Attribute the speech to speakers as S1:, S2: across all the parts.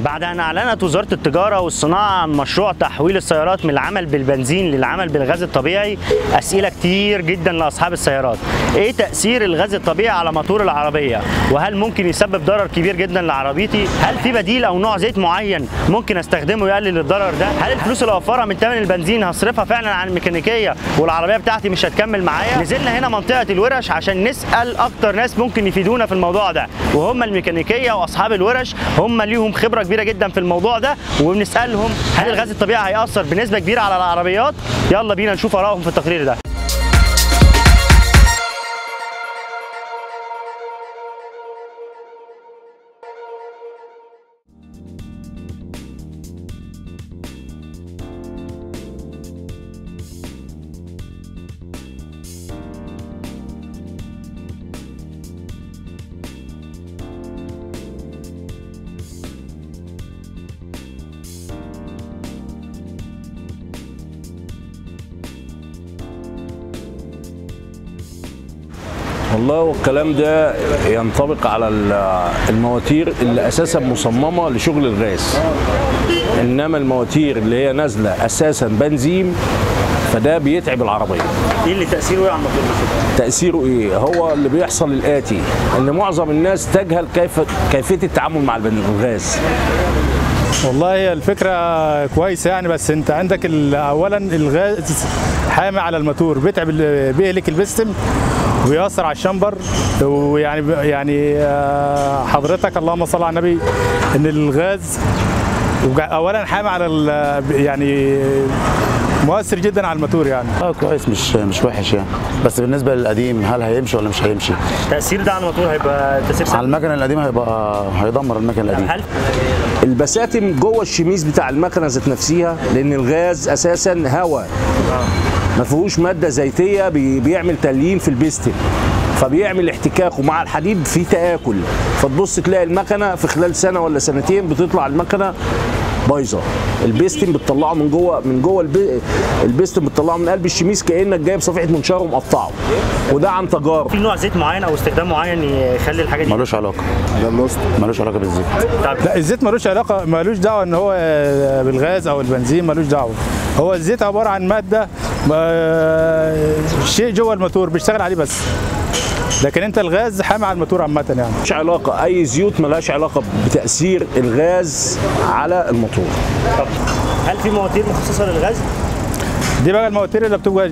S1: بعد أن أعلنت وزارة التجارة والصناعة عن مشروع تحويل السيارات من العمل بالبنزين للعمل بالغاز الطبيعي، أسئلة كتير جدا لأصحاب السيارات. إيه تأثير الغاز الطبيعي على موتور العربية؟ وهل ممكن يسبب ضرر كبير جدا لعربيتي؟ هل في بديل أو نوع زيت معين ممكن أستخدمه يقلل الضرر ده؟ هل الفلوس اللي أوفرها من ثمن البنزين هصرفها فعلا عن الميكانيكية والعربية بتاعتي مش هتكمل معايا؟ نزلنا هنا منطقة الورش عشان نسأل أكتر ناس ممكن يفيدونا في الموضوع ده، وهم الميكانيكية وأصحاب الورش. هم ليهم خبرة كبيرة جدا في الموضوع ده، وبنسألهم هل الغاز الطبيعي هيأثر بنسبة كبيرة على العربيات؟ يلا بينا نشوف آرائهم في التقرير ده.
S2: والله والكلام ده ينطبق على المواتير اللي اساسا مصممه لشغل الغاز، انما المواتير اللي هي نازله اساسا بنزين فده بيتعب العربيه.
S1: ايه اللي تاثيره ايه على الموتور؟
S2: تاثيره ايه؟ هو اللي بيحصل الاتي، ان معظم الناس تجهل كيفيه التعامل مع الغاز.
S3: والله هي الفكره كويسه يعني، بس انت عندك اولا الغاز حامي على الموتور، بيهلك البستم وبيأثر على الشمبر. ويعني حضرتك اللهم صل على النبي ان الغاز اولا حامي على يعني مؤثر جدا على الموتور يعني.
S4: كويس، مش وحش يعني، بس بالنسبه للقديم هل هيمشي ولا مش هيمشي؟
S1: التأثير ده على الموتور هيبقى تأثير سلبي.
S4: على المكنه القديمه هيدمر المكنه القديمه.
S2: البساتم جوه الشميز بتاع المكنه ذات نفسها، لان الغاز اساسا هواء ما فيهوش ماده زيتيه بيعمل تليين في البستم، فبيعمل احتكاك ومع الحديد في تآكل، فتبص تلاقي المكنه في خلال سنه ولا سنتين بتطلع المكنه بايظه. البستم بتطلعه من جوه البستم بتطلعه من قلب الشميز كانك جايب صفيحه منشار ومقطعه، وده عن تجارب.
S1: في نوع زيت معين او استخدام معين يخلي الحاجه دي؟
S4: ملوش علاقه، ملوش علاقه بالزيت.
S3: لا الزيت ملوش علاقه، ملوش دعوه ان هو بالغاز او البنزين، ملوش دعوه. هو الزيت عباره عن ماده شيء جوه الموتور بيشتغل عليه بس، لكن انت الغاز حامي على الموتور عامه يعني.
S2: مش علاقه، اي زيوت ملهاش علاقه بتاثير الغاز على الموتور.
S1: طب هل في مواتير مخصصه للغاز؟
S3: دي بقى المواتير اللي بتبقى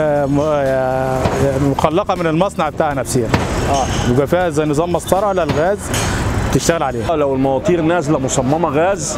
S3: مخلقه من المصنع بتاعها نفسها. بيبقى فيها زي نظام مسطره للغاز تشتغل عليها.
S2: لو المواتير نازله مصممه غاز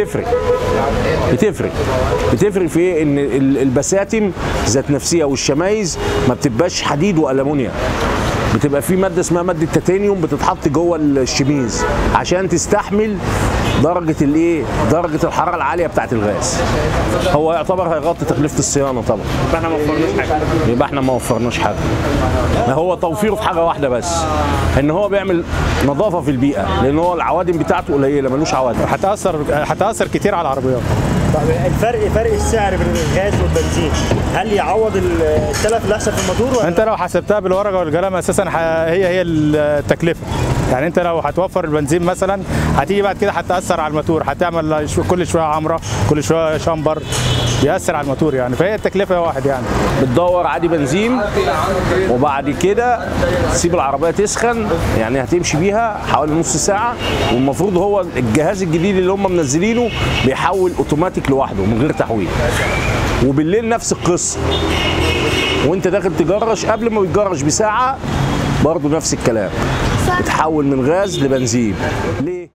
S2: بتفرق في ايه؟ ان البساتم ذات نفسها والشمايز ما بتبقاش حديد والومنيوم، بتبقى في ماده اسمها ماده تيتانيوم بتتحط جوه الشميز عشان تستحمل درجه الحراره العاليه بتاعه الغاز. هو يعتبر هيغطي تكلفه الصيانه طبعا. يبقى احنا ما وفرناش حاجه. هو توفيره في حاجه واحده بس، ان هو بيعمل نظافه في البيئه، لان هو العوادم بتاعته قليله، ملوش عوادم.
S3: هتاثر كتير على العربيات.
S1: فرق السعر بين الغاز والبنزين، هل يعوض التلف اللي هيحصل في الموتور ولا؟
S3: انت لو حسبتها بالورقه والقلم اساسا هي التكلفه. يعني انت لو هتوفر البنزين مثلا، هتيجي بعد كده هتاثر على الموتور، هتعمل كل شويه عمره، كل شويه شامبر، بيأثر على الموتور يعني. فهي التكلفه واحد يعني.
S2: بتدور عادي بنزين، وبعد كده تسيب العربيه تسخن، يعني هتمشي بيها حوالي نص ساعه، والمفروض هو الجهاز الجديد اللي هم منزلينه بيحول اوتوماتيك لوحده من غير تحويل. وبالليل نفس القصه، وانت داخل تجرش قبل ما بتجرش بساعه برضه نفس الكلام، بتحول من غاز لبنزين. ليه؟